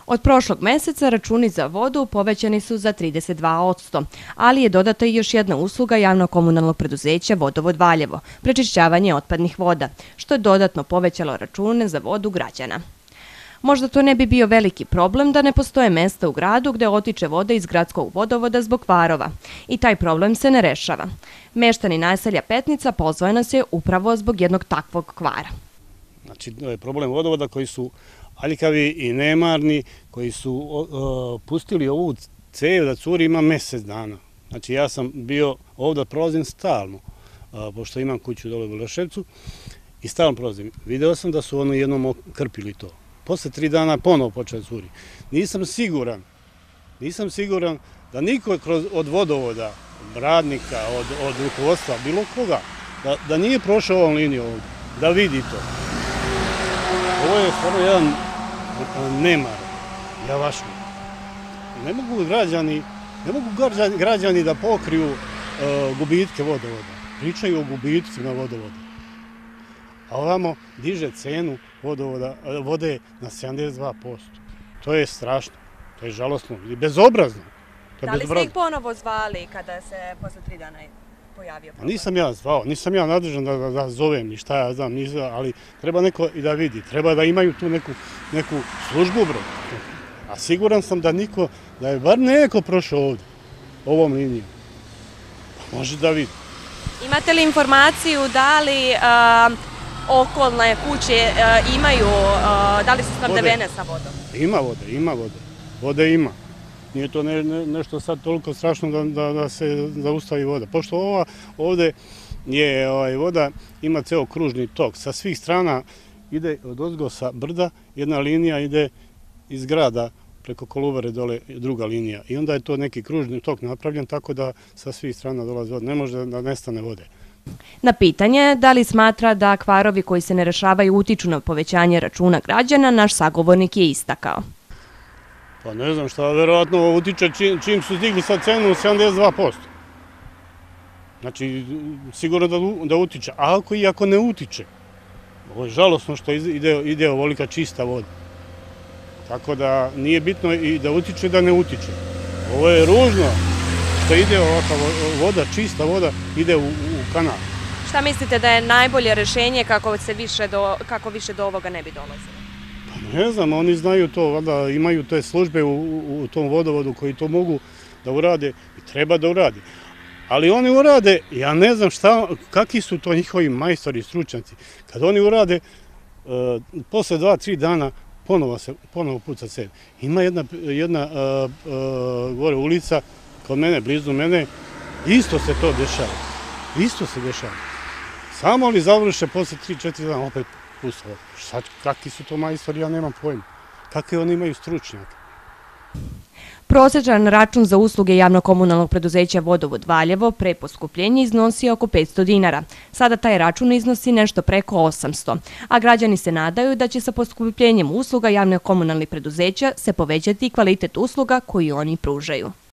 Od prošlog meseca računi za vodu povećani su za 32%, ali je dodata i još jedna usluga javno-komunalnog preduzeća Vodovod Valjevo, prečišćavanje otpadnih voda, što je dodatno povećalo račune za vodu građana. Možda to ne bi bio veliki problem da ne postoje mesta u gradu gde otiče voda iz gradskog vodovoda zbog kvarova. I taj problem se ne rešava. Meštani naselja Petnica pozvao nas je upravo zbog jednog takvog kvara. Znači, to je problem vodovoda koji su aljkavi i nemarni, koji su pustili ovu cev da curi ima mjesec dana. Znači, ja sam bio ovdje prolazim stalno, pošto imam kuću dole u Leševcu i stalno prolazim. Video sam da su ono jednom krpili to. Posle 3 dana ponovo počeo curi. Nisam siguran da niko od vodovoda, radnika, od rukovodstva, bilo koga, da nije prošao ovom linijom ovdje, da vidi to. Ovo je stvarno jedan nemar, javašno. Ne mogu građani da pokriju gubitke vodovoda. Pričaju o gubitcima vodovoda. A ovamo diže cenu vode na 72%. To je strašno, to je žalostno i bezobrazno. Da li ste ih ponovo zvali kada se posle 3 dana pojavio problem? Nisam ja zvao, nisam ja nadležan da zovem ni šta ja znam, ali treba neko i da vidi, treba da imaju tu neku službu, bro. A siguran sam da je bar neko prošao ovdje, ovom linijom. Može da vidi. Imate li informaciju da li okolne kuće imaju, da li su snabdevene sa vodom? Ima vode. Vode ima. Nije to nešto sad toliko strašno da se zaustavi voda. Pošto ovdje je voda, ima ceo kružni tok. Sa svih strana ide od ozgo sa brda, jedna linija ide iz grada preko Kolubare dole druga linija. I onda je to neki kružni tok napravljen tako da sa svih strana dolazi voda. Ne može da nestane vode. Na pitanje da li smatra da kvarovi koji se ne rešavaju utiču na povećanje računa građana, naš sagovornik je istakao. Pa ne znam šta, verovatno utiče čim su stigli sa cenu 72%. Znači, sigurno da utiče. A ako ne utiče, ovo je žalostno što ide ovolika čista voda. Tako da nije bitno i da utiče i da ne utiče. Ovo je ružno što ide ovakva voda, čista voda, ide u kanal. Šta mislite da je najbolje rešenje kako više do ovoga ne bi dolazilo? Ne znam, oni znaju to, valjda imaju te službe u tom vodovodu koji to mogu da urade i treba da urade. Ali oni urade, ja ne znam kakvi su to njihovi majstori i stručnjaci. Kad oni urade, posle 2-3 dana ponovo puca cev. Ima jedna gore ulica kod mene, blizu mene, isto se to dešava. Isto se dešava. Samo li završe posle 3-4 dana opet pusta. Kakvi su to majstori, ja nemam pojma. Kakve oni imaju stručnjake. Prosečan račun za usluge javno-komunalnog preduzeća Vodovod Valjevo pre poskupljenja iznosi oko 500 dinara. Sada taj račun iznosi nešto preko 800, a građani se nadaju da će sa poskupljenjem usluga javno-komunalnih preduzeća se povećati kvalitet usluga koju oni pružaju.